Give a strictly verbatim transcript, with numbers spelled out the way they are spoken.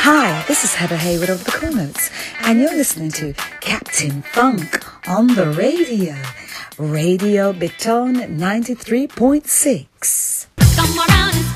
Hi, this is Heather Hayward of the Cool Notes, and you're listening to Captain Funk on the radio. Radio Béton ninety-three point six. Come around and